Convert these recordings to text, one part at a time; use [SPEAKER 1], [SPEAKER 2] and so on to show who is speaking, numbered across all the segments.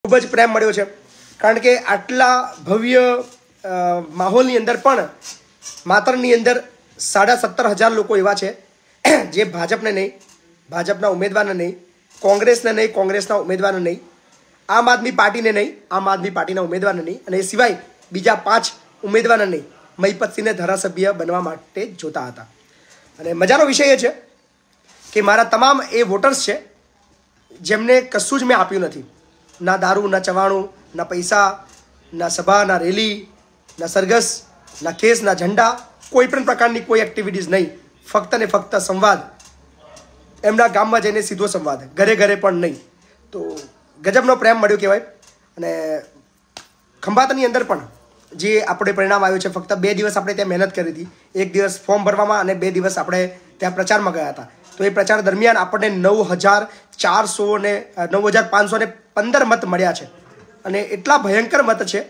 [SPEAKER 1] ખૂબ જ પ્રેમ મળ્યો છે, કારણ કે આટલા ભવ્ય માહોલની અંદર પણ માતરની અંદર 17,500 લોકો એવા છે જે ભાજપને નહીં, ભાજપના ઉમેદવારને નહીં, કોંગ્રેસને નહીં, કોંગ્રેસના ઉમેદવારને નહીં, આમ આદમી પાર્ટીને નહીં, આમ આદમી પાર્ટીના ઉમેદવારને નહીં, અને એ સિવાય બીજા 5 ઉમેદવારને નહીં, મહિપતસિંહને ધારાસભ્ય બનવા માટે જોતા હતા. અને મજાનો વિષય એ છે કે મારા તમામ એ વોટર્સ છે જેમને કશું જ મેં આપ્યું નથી. ના દારૂ, ના ચવાણું, ના પૈસા, ના સભા, ના રેલી, ના સરઘસ, ના કેસ, ના ઝંડા, કોઈ પણ પ્રકારની કોઈ એક્ટિવિટીઝ નહીં. ફક્ત ને ફક્ત સંવાદ, એમના ગામમાં જઈને સીધો સંવાદ, ઘરે ઘરે પણ નહીં. તો ગજબનો પ્રેમ મળ્યો કહેવાય. અને ખંભાતની અંદર પણ જે આપણે પરિણામ આવ્યું છે, ફક્ત 2 દિવસ આપણે ત્યાં મહેનત કરી હતી. 1 દિવસ ફોર્મ ભરવામાં અને 2 દિવસ આપણે ત્યાં પ્રચારમાં ગયા હતા. તો એ પ્રચાર દરમિયાન આપણને 9,515 મત મળ્યા છે. અને એટલા ભયંકર મત છે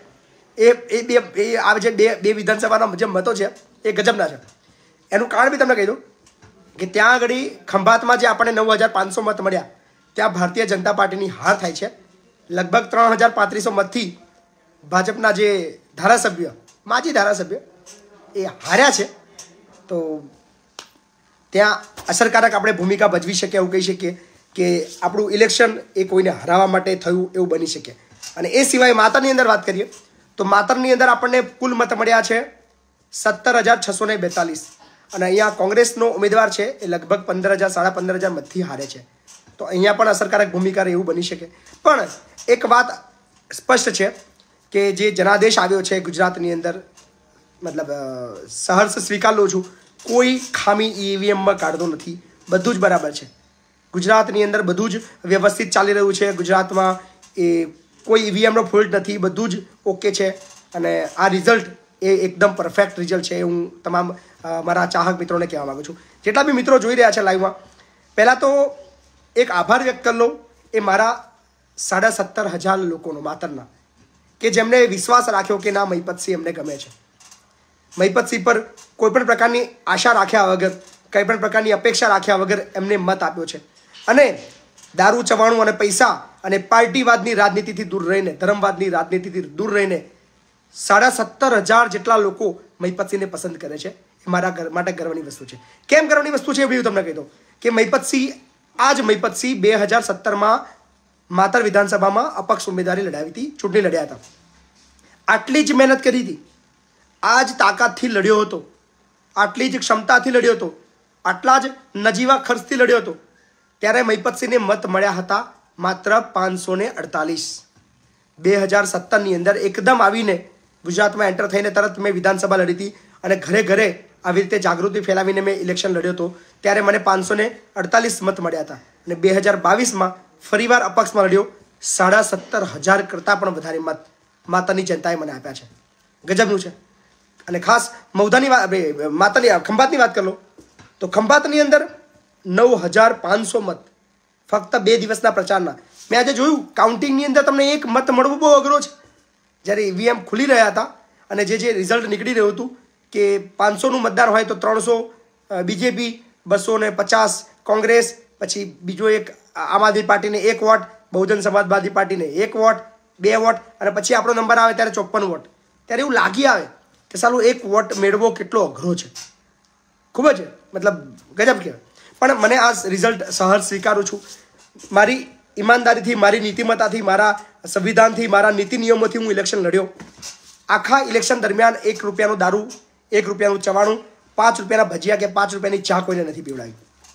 [SPEAKER 1] આ જે બે વિધાનસભાના જે મતો છે એ ગજબના છે. એનું કારણ બી તમને કહી દઉં કે ત્યાં આગળ ખંભાતમાં જે આપણને 9,500 મત મળ્યા, ત્યાં ભારતીય જનતા પાર્ટીની હાર થાય છે. લગભગ 3,3500 મતથી ભાજપના જે ધારાસભ્ય, માજી ધારાસભ્ય, એ હાર્યા છે. તો ત્યાં અસરકારક આપણે ભૂમિકા ભજવી શકીએ, એવું કહી શકીએ કે આપણું ઇલેક્શન એ કોઈને હરાવવા માટે થયું એવું બની શકે. અને એ સિવાય માતરની અંદર વાત કરીએ તો માતરની અંદર આપણને કુલ મત મળ્યા છે 17,642. અને અહીંયા કોંગ્રેસનો ઉમેદવાર છે એ લગભગ 15,000 15,500 મતથી હારે છે. તો અહીંયા પણ અસરકારક ભૂમિકા એવું બની શકે. પણ એક વાત સ્પષ્ટ છે કે જે જનાદેશ આવ્યો છે ગુજરાતની અંદર, મતલબ સહર્ષ સ્વીકાર લઉં છું, કોઈ ખામી ઈવીએમમાં કાઢતો નથી, બધું જ બરાબર છે. ગુજરાતની અંદર બધું જ વ્યવસ્થિત ચાલી રહ્યું છે. ગુજરાતમાં એ કોઈ ઈવીએમનો ફોલ્ટ નથી, બધું જ ઓકે છે. અને આ રિઝલ્ટ એ એકદમ પરફેક્ટ રિઝલ્ટ છે. હું તમામ મારા ચાહક મિત્રોને કહેવા માગું છું, જેટલા બી મિત્રો જોઈ રહ્યા છે લાઈવમાં. પહેલાં તો એક આભાર વ્યક્ત કરી લઉં એ મારા 17,500 લોકોનો, માતરના, કે જેમણે વિશ્વાસ રાખ્યો કે ના, મહિપતસિંહ એમને ગમે છે. મહિપતસિંહ પર કોઈપણ પ્રકારની આશા રાખ્યા વગર, કંઈ પણ પ્રકારની અપેક્ષા રાખ્યા વગર એમને મત આપ્યો છે. અને દારૂ, ચવાણું અને પૈસા અને પાર્ટીવાદની રાજનીતિથી દૂર રહીને, ધર્મવાદની રાજનીતિથી દૂર રહીને 17,500 જેટલા લોકો મહિપતસિંહને પસંદ કરે છે. એ મારા માટે ગર્વની વસ્તુ છે. કેમ ગર્વની વસ્તુ છે એ હું તમને કહી દઉં કે મહિપતસિંહ 2017માં માતર વિધાનસભામાં અપક્ષ ઉમેદવારી લડાવી હતી, ચૂંટણી લડ્યા હતા. આટલી જ મહેનત કરી હતી, આ જ તાકાતથી લડ્યો હતો, આટલી જ ક્ષમતાથી લડ્યો હતો, આટલા જ નજીવા ખર્ચથી લડ્યો હતો. ત્યારે મહિપતસિંહને મત મળ્યા હતા માત્ર 548. 2017ની અંદર એકદમ આવીને ગુજરાતમાં એન્ટર થઈને તરત મેં વિધાનસભા લડી હતી અને ઘરે ઘરે આવી રીતે જાગૃતિ ફેલાવીને મેં ઇલેક્શન લડ્યો હતો. ત્યારે મને 548 મત મળ્યા હતા. અને 2022માં ફરીવાર અપક્ષમાં લડ્યો. 17,500 કરતાં પણ વધારે મત માતાની જનતાએ મને આપ્યા છે. ગજબનું છે. અને ખાસ મૌધાની વાત, માતાની ખંભાતની વાત કરી લો તો ખંભાતની અંદર 9,500 મત ફક્ત 2 દિવસના પ્રચારના. મેં આજે જોયું કાઉન્ટિંગની અંદર તમને એક મત મળવું બહુ અઘરો છે. જ્યારે ઈવીએમ ખુલી રહ્યા હતા અને જે રિઝલ્ટ નીકળી રહ્યું હતું કે 500નું મતદાન હોય તો 300 બીજેપી, 250 કોંગ્રેસ, પછી બીજો એક આમ આદમી પાર્ટીને 1 વોટ, બહુજન સમાજવાદી પાર્ટીને 1 વોટ, 2 વોટ, અને પછી આપણો નંબર આવે ત્યારે 54 વોટ. ત્યારે એવું લાગી આવે કે સાલું 1 વોટ મેળવો કેટલો અઘરો છે. ખૂબ જ મતલબ ગજબ કહેવાય. પણ મને આ રિઝલ્ટ સહજ સ્વીકારું છું. મારી ઈમાનદારીથી, મારી નીતિમત્તાથી, મારા સંવિધાનથી, મારા નીતિ નિયમોથી હું ઇલેક્શન લડ્યો. આખા ઇલેક્શન દરમિયાન 1 રૂપિયાનું દારૂ, 1 રૂપિયાનું ચવાણું, 5 રૂપિયાના ભજીયા કે 5 રૂપિયાની ચા કોઈને નથી પીવડાવી.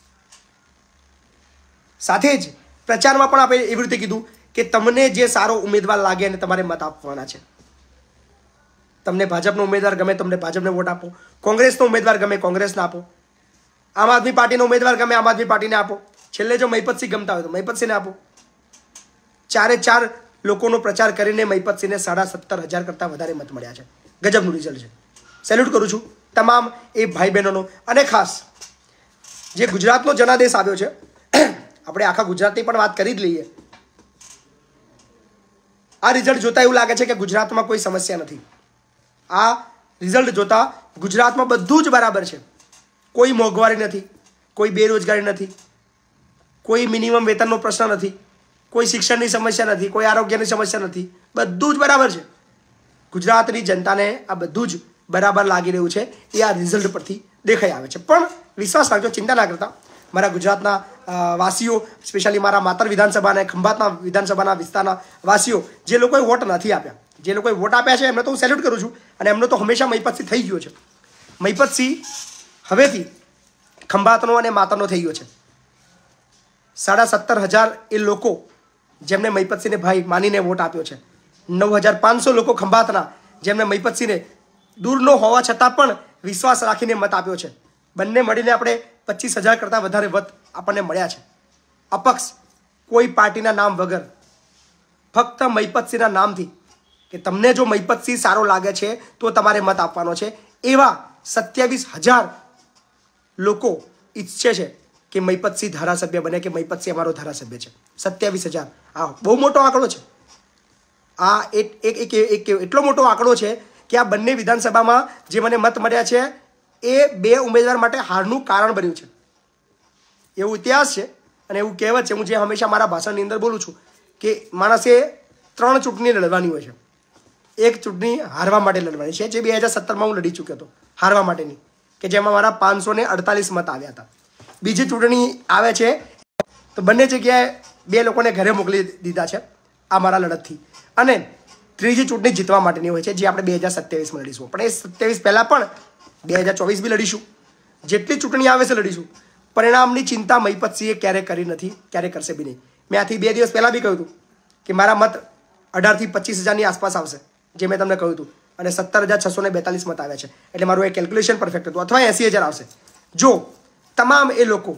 [SPEAKER 1] સાથે જ પ્રચારમાં પણ આપણે એવી રીતે કીધું કે તમને જે સારો ઉમેદવાર લાગે અને તમારે મત આપવાના છે. તમને ભાજપનો ઉમેદવાર ગમે, તમને ભાજપને વોટ આપો. કોંગ્રેસનો ઉમેદવાર ગમે, કોંગ્રેસને આપો. આમ આદમી પાર્ટીનો ઉમેદવાર ગમે, આમ આદમી પાર્ટીને આપો. છેલ્લે જો મહિપતસિંહ ગમતા હોય તો મહિપતસિંહને આપો. 4 લોકોનો પ્રચાર કરીને મહિપતસિંહને 17,500 કરતાં વધારે મત મળ્યા છે. ગજબનું રિઝલ્ટ છે. સેલ્યુટ કરું છું તમામ એ ભાઈ બહેનોનો. અને ખાસ જે ગુજરાતનો જનાદેશ આવ્યો છે, આપણે આખા ગુજરાતની પણ વાત કરી જ લઈએ. આ રિઝલ્ટ જોતા એવું લાગે છે કે ગુજરાતમાં કોઈ સમસ્યા નથી. આ રિઝલ્ટ જોતા ગુજરાતમાં બધું જ બરાબર છે. કોઈ મોંઘવારી નથી, કોઈ બેરોજગારી નથી, કોઈ મિનિમમ વેતનનો પ્રશ્ન નથી, કોઈ શિક્ષણની સમસ્યા નથી, કોઈ આરોગ્યની સમસ્યા નથી, બધું જ બરાબર છે. ગુજરાતની જનતાને આ બધું જ બરાબર લાગી રહ્યું છે એ આ રિઝલ્ટ પરથી દેખાઈ આવે છે. પણ વિશ્વાસ રાખજો, ચિંતા ના કરતા. મારા ગુજરાતના વાસીઓ, સ્પેશિયલી મારા માતર વિધાનસભા અને ખંભાતના વિધાનસભાના વિસ્તારના વાસીઓ જે લોકોએ વોટ નથી આપ્યા, જે લોકોએ વોટ આપ્યા છે એમને તો હું સેલ્યુટ કરું છું. અને એમનો તો હંમેશા મહિપતસિંહ થઈ ગયો છે. મહિપતસિંહ હવેથી ખંભાતનો અને માતરનો થઈ ગયો છે. 17,500 એ લોકો જેમને મહિપતસિંહને ભાઈ માનીને વોટ આપ્યો છે. 9,500 લોકો ખંભાતના જેમને મહિપતસિંહને દૂરનો હોવા છતાં પણ વિશ્વાસ રાખીને મત આપ્યો છે. બંને મળીને આપણે 25,000 કરતાં વધારે મત આપણને મળ્યા છે. અપક્ષ કોઈ પાર્ટીના નામ વગર, ફક્ત મહિપતસિંહના નામથી, કે તમને જો મહિપતસિંહ સારો લાગે છે તો તમારે મત આપવાનો છે, એવા 27,000 લોકો ઈચ્છે છે કે મહિપતસિંહ ધારાસભ્ય બને, કે મહિપતસિંહ અમારો ધારાસભ્ય છે. 27,000 આ બહુ મોટો આંકડો છે. આ એક એટલો મોટો આંકડો છે કે આ બંને વિધાનસભામાં જે મને મત મળ્યા છે એ 2 ઉમેદવાર માટે હારનું કારણ બન્યું છે. એવું ઇતિહાસ છે અને એવું કહેવત છે, હું જે હંમેશા મારા ભાષણની અંદર બોલું છું, કે માણસે 3 ચૂંટણી લડવાની હોય છે. એક ચૂંટણી હારવા માટે લડવાની છે, જે 2017માં હું લડી ચૂક્યો હતો, હારવા માટેની, કે જેમાં મારા 548 મત આવ્યા હતા. બીજી ચૂંટણી આવે છે તો બંને જગ્યાએ 2 લોકોને ઘરે મોકલી દીધા છે આ મારા લડતથી. અને ત્રીજી ચૂંટણી જીતવા માટેની હોય છે, જે આપણે 2027માં લડીશું. પણ એ 27 પહેલાં પણ 2024 બી લડીશું. જેટલી ચૂંટણી આવે છે લડીશું. પરિણામની ચિંતા મહિપતસિંહે ક્યારેય કરી નથી, ક્યારેય કરશે બી નહીં. મેં આથી 2 દિવસ પહેલાં બી કહ્યું હતું કે મારા મત 18,000 થી 25,000ની આસપાસ આવશે, જે મેં તમને કહ્યું હતું. અને 17,642 મત આવ્યા છે. એટલે મારું એ કેલ્ક્યુલેશન પરફેક્ટ હતું. અથવા 80,000 આવશે જો તમામ એ લોકો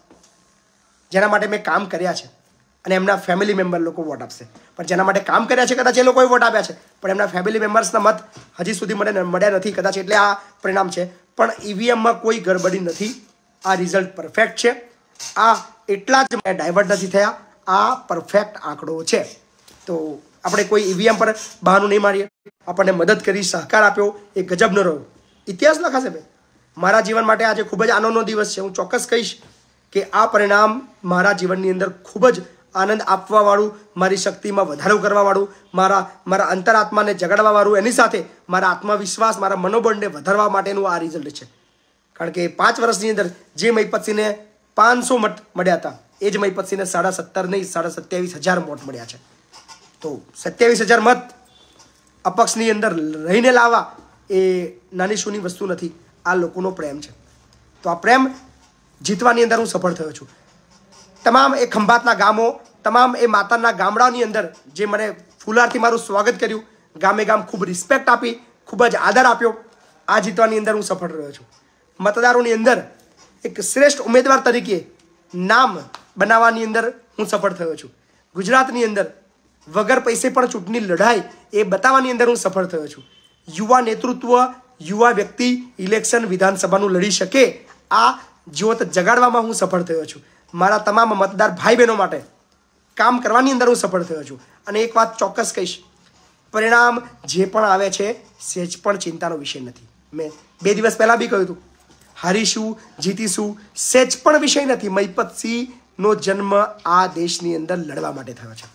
[SPEAKER 1] જેના માટે મેં કામ કર્યા છે અને એમના ફેમિલી મેમ્બર લોકો વોટ આપશે. પણ જેના માટે કામ કર્યા છે કદાચ એ લોકોએ વોટ આપ્યા છે, પણ એમના ફેમિલી મેમ્બર્સના મત હજી સુધી મને મળ્યા નથી કદાચ, એટલે આ પરિણામ છે. પણ ઈવીએમમાં કોઈ ગડબડી નથી. આ રિઝલ્ટ પરફેક્ટ છે. આ એટલા જ ડાયવર્ટ નથી થયા. આ પરફેક્ટ આંકડો છે. તો આપણે કોઈ ઈવીએમ પર બહાનું નહીં મારીએ. આપણને મદદ કરી, સહકાર આપ્યો, એ ગજબનો રહ્યો. ઇતિહાસ લખાશે ભાઈ. મારા જીવન માટે આજે ખૂબ જ આનંદનો દિવસ છે. હું ચોક્કસ કહીશ કે આ પરિણામ મારા જીવનની અંદર ખૂબ જ આનંદ આપવાવાળું, મારી શક્તિમાં વધારો કરવાવાળું, મારા અંતરાત્માને જગાડવાવાળું, એની સાથે મારા આત્મવિશ્વાસ, મારા મનોબળને વધારવા માટેનું આ રિઝલ્ટ છે. કારણ કે 5 વર્ષની અંદર જે મહિપતસિંહને 500 મત મળ્યા હતા, એ જ મહિપતસિંહને 17,500 નહીં 27,000 વોટ મળ્યા છે. તો 27,000 મત અપક્ષની અંદર રહીને લાવવા એ નાની સૂની વસ્તુ નથી. આ લોકોનો પ્રેમ છે. તો આ પ્રેમ જીતવાની અંદર હું સફળ થયો છું. તમામ એ ખંભાતના ગામો, તમામ એ માતાના ગામડાની અંદર જે મને ફુલારથી મારું સ્વાગત કર્યું, ગામે ગામ ખૂબ રિસ્પેક્ટ આપી, ખૂબ જ આદર આપ્યો, આ જીતવાની અંદર હું સફળ રહ્યો છું. મતદારોની અંદર એક શ્રેષ્ઠ ઉમેદવાર તરીકે નામ બનાવવાની અંદર હું સફળ થયો છું. ગુજરાતની અંદર વગર પૈસે પણ ચૂંટણી લડાય એ બતાવવાની અંદર હું સફળ થયો છું. યુવા નેતૃત્વ, યુવા વ્યક્તિ ઇલેક્શન વિધાનસભાનું લડી શકે, આ જ્યોત જગાડવામાં હું સફળ થયો છું. મારા તમામ મતદાર ભાઈ બહેનો માટે કામ કરવાની અંદર હું સફળ થયો છું. અને એક વાત ચોક્કસ કહીશ, પરિણામ જે પણ આવે છે સહેજ પણ ચિંતાનો વિષય નથી. મેં 2 દિવસ પહેલાં બી કહ્યું હતું, હારીશું, જીતીશું, સહેજ પણ વિષય નથી. મહિપતસિંહનો જન્મ આ દેશની અંદર લડવા માટે થયો છે.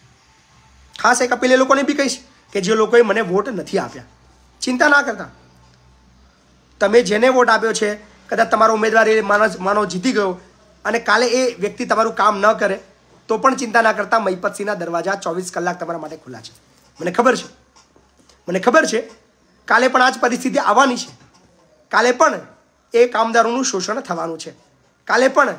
[SPEAKER 1] ખાસ એક અપીલ એ લોકોને બી કહીશ કે જે લોકોએ મને વોટ નથી આપ્યા, ચિંતા ના કરતા. તમે જેને વોટ આપ્યો છે, કદાચ તમારો ઉમેદવાર એ માનો જીતી ગયો અને કાલે એ વ્યક્તિ તમારું કામ ન કરે તો પણ ચિંતા ના કરતા. મહિપતસિંહના દરવાજા 24 કલાક તમારા માટે ખુલ્લા છે. મને ખબર છે કાલે પણ આ જ પરિસ્થિતિ આવવાની છે. કાલે પણ એ કામદારોનું શોષણ થવાનું છે. કાલે પણ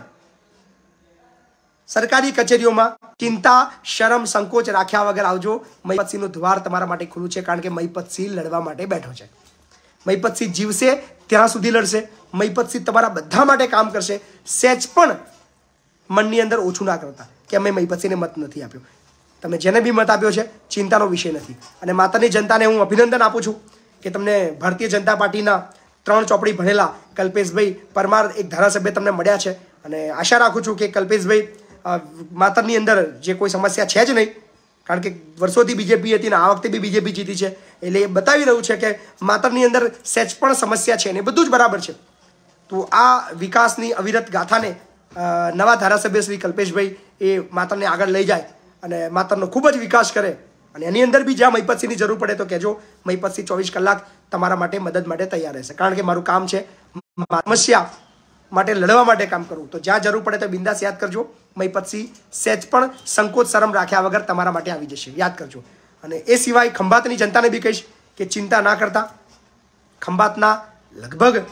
[SPEAKER 1] સરકારી કચેરીઓમાં ચિંતા, શરમ, સંકોચ રાખ્યા વગર આવજો. મહિપતસિંહનું દ્વાર તમારા માટે ખુલ્લું છે. કારણ કે મહિપતસિંહ લડવા માટે બેઠો છે. મહિપતસિંહ જીવશે ત્યાં સુધી લડશે. મહિપતસિંહ તમારા બધા માટે કામ કરશે. સહેજ પણ મનની અંદર ઓછું ના કરતા કે અમે મહિપતસિંહને મત નથી આપ્યો. તમે જેને બી મત આપ્યો છે ચિંતાનો વિષય નથી. અને માતાની જનતાને હું અભિનંદન આપું છું કે તમને ભારતીય જનતા પાર્ટીના 3 ચોપડી ભણેલા કલ્પેશભાઈ પરમાર એક ધારાસભ્ય તમને મળ્યા છે. અને આશા રાખું છું કે કલ્પેશભાઈ માતરની અંદર જે કોઈ સમસ્યા છે જ નહીં, કારણ કે વર્ષોથી બીજેપી હતી ને આ વખતે બી બીજેપી જીતી છે, એટલે એ બતાવી રહ્યું છે કે માતરની અંદર સહેજ પણ સમસ્યા છે ને બધું જ બરાબર છે. તો આ વિકાસની અવિરત ગાથાને નવા ધારાસભ્ય શ્રી કલ્પેશભાઈ એ માતરને આગળ લઈ જાય અને માતરનો ખૂબ જ વિકાસ કરે. અને એની અંદર બી જ્યાં મહિપતસિંહની જરૂર પડે તો કહેજો. મહિપતસિંહ 24 કલાક તમારા માટે મદદ માટે તૈયાર રહેશે. કારણ કે મારું કામ છે સમસ્યા માટે લડવા માટે કામ કરવું. તો જ્યાં જરૂર પડે તો બિંદાસ યાદ કરજો. મહિપતસિંહ સહેજ પણ સંકોચ શરમ રાખ્યા વગર તમારા માટે આવી જશે. યાદ કરજો. અને એ સિવાય ખંભાતની જનતાને બી કહીશ કે ચિંતા ના કરતા. ખંભાતના લગભગ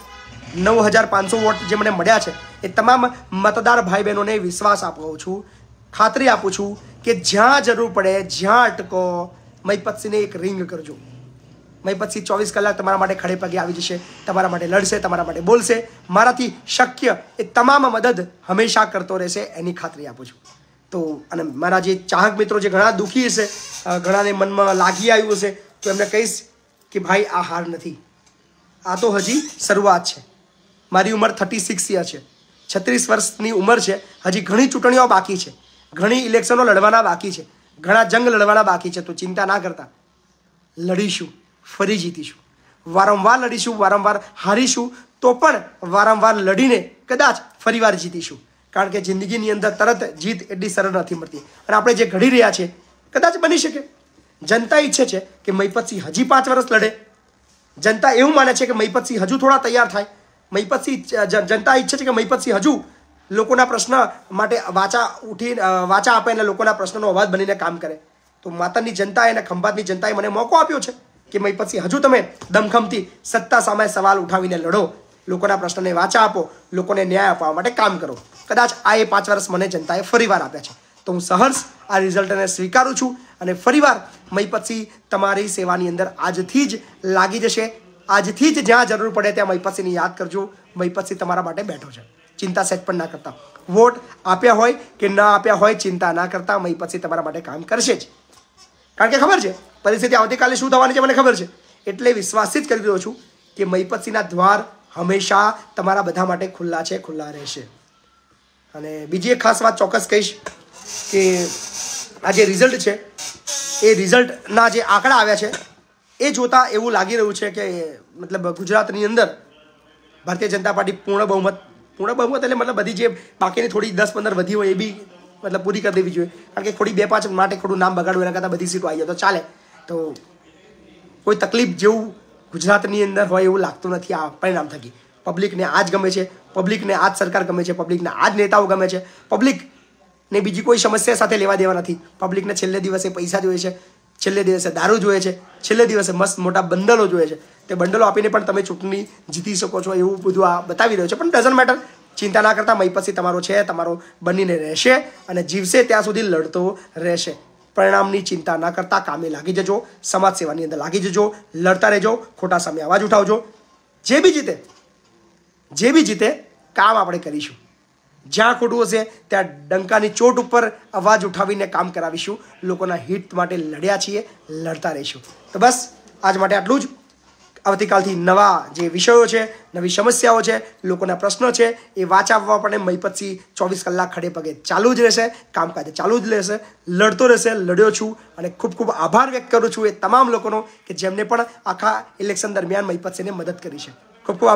[SPEAKER 1] 9500 વોટ જે મને મળ્યા છે એ તમામ મતદાર ભાઈ બહેનોને વિશ્વાસ આપું છું, ખાતરી આપું છું કે જ્યાં જરૂર પડે, જ્યાં અટકો, મહિપતસિંહને એક રિંગ કરજો. મહિપતસિંહ 24 કલાક તમારા માટે ખડે પગે આવી જશે, તમારા માટે લડશે, તમારા માટે બોલશે. મારાથી શક્ય એ તમામ મદદ હંમેશા કરતો રહેશે, એની ખાતરી આપું છું. તો અને મારા જે ચાહક મિત્રો જે ઘણા દુઃખી હશે, ઘણાને મનમાં લાગી આવ્યું હશે, તો એમને કહીશ કે ભાઈ આ હાર નથી, આ તો હજી શરૂઆત છે. મારી ઉંમર 36 યર છે, 36 વર્ષની ઉંમર છે. હજી ઘણી ચૂંટણીઓ બાકી છે, ઘણી ઇલેક્શનો લડવાના બાકી છે, ઘણા જંગ લડવાના બાકી છે. તો ચિંતા ના કરતા, લડીશું, ફરી જીતીશું. વારંવાર લડીશું, વારંવાર હારીશું, તો પણ વારંવાર લડીને કદાચ ફરીવાર જીતીશું. કારણ કે જિંદગીની અંદર તરત જીત એટલી સરળ નથી મળતી. અને આપણે જે ઘડી રહ્યા છે કદાચ બની શકે. જનતા ઈચ્છે છે કે મહિપતસિંહ હજી 5 વર્ષ લડે. જનતા એવું માને છે કે મહિપતસિંહ હજુ થોડા તૈયાર થાય. જનતા ઈચ્છે છે કે મહિપતસિંહ હજુ લોકોના પ્રશ્ન માટે વાચા આપે અને લોકોના પ્રશ્નનો અવાજ બનીને કામ કરે. તો માતરની જનતાએ અને ખંભાતની જનતાએ મને મોકો આપ્યો છે કે મહિપતસિંહ હજુ તમે દમખમથી સત્તા સામે સવાલ ઉઠાવીને લડો, લોકોના પ્રશ્નને વાચા આપો, લોકોને ન્યાય આપવા માટે કામ કરો. કદાચ આ એ 5 વર્ષ મને જનતાએ ફરીવાર આપ્યા છે. તો હું સહર્ષ આ રિઝલ્ટને સ્વીકારું છું અને ફરીવાર મહિપતસિંહ તમારી સેવાની અંદર આજથી જ લાગી જશે. આજથી જ જ્યાં જરૂર પડે ત્યાં મહિપતસિંહને યાદ કરજો. મહિપતસિંહ તમારા માટે બેઠો છે. ચિંતા સહેજ પણ ના કરતા. વોટ આપ્યા હોય કે ના આપ્યા હોય, ચિંતા ના કરતા. મહિપતસિંહ તમારા માટે કામ કરશે જ. કારણ કે ખબર છે પરિસ્થિતિ આવતીકાલે શું થવાની છે મને ખબર છે. એટલે વિશ્વાસિત કરી રહ્યો છું કે મહિપતસિંહના દ્વાર હંમેશા તમારા બધા માટે ખુલ્લા છે, ખુલ્લા રહેશે. અને બીજી એક ખાસ વાત ચોક્કસ કહીશ કે આ જે રિઝલ્ટ છે એ રિઝલ્ટના જે આંકડા આવ્યા છે એ જોતા એવું લાગી રહ્યું છે કે મતલબ ગુજરાતની અંદર ભારતીય જનતા પાર્ટી પૂર્ણ બહુમત એટલે મતલબ બધી જે બાકીની થોડી 10-15 વધી હોય એ બી મતલબ પૂરી કરી દેવી જોઈએ. કારણ કે થોડી 2-5 માટે થોડું નામ બગાડવું એના કરતાં બધી સીટો આવી જાય તો ચાલે. તો કોઈ તકલીફ જેવું ગુજરાતની અંદર હોય એવું લાગતું નથી આ પરિણામ થકી. પબ્લિકને આ જ ગમે છે, પબ્લિકને આ જ સરકાર ગમે છે, પબ્લિકને આ જ નેતાઓ ગમે છે. પબ્લિકને બીજી કોઈ સમસ્યા સાથે લેવા દેવા નથી. પબ્લિકને છેલ્લે દિવસે પૈસા જોઈએ છે, છેલ્લે દિવસે દારૂ જોઈએ છે, છેલ્લે દિવસે મસ્ત મોટા બંડલો જોઈએ છે. તે બંડલો આપીને પણ તમે ચૂંટણી જીતી શકો છો એવું બધું આ બતાવી રહ્યો છે. પણ ડઝન્ટ મેટર. ચિંતા ના કરતા. મહિપતસિંહ તમારો છે, તમારો બનીને રહેશે અને જીવશે ત્યાં સુધી લડતો રહેશે. પરિણામની ચિંતા ના કરતા કામે લાગી જજો. સમાજ સેવાની અંદર લાગી જજો. લડતા રહેજો. ખોટા સામે અવાજ ઉઠાવજો. જે બી જીતે કામ આપણે કરીશું. જ્યાં ખોટું હશે ત્યાં ડંકાની ચોટ ઉપર અવાજ ઉઠાવીને કામ કરાવીશું. લોકોના હિત માટે લડ્યા છીએ, લડતા રહીશું. તો બસ આજ માટે આટલું જ. આવતીકાલથી નવા જે વિષયો છે, નવી સમસ્યાઓ છે, લોકોના પ્રશ્નો છે એ વાંચાવવા પણ મહિપતસિંહ 24 કલાક ખડે પગે ચાલુ જ રહેશે. કામકાજ ચાલુ જ રહેશે. લડતો રહેશે. લડ્યો છું અને ખૂબ ખૂબ આભાર વ્યક્ત કરું છું એ તમામ લોકોનો કે જેમને પણ આખા ઇલેક્શન દરમિયાન મહિપતસિંહને મદદ કરી છે. ખૂબ ખૂબ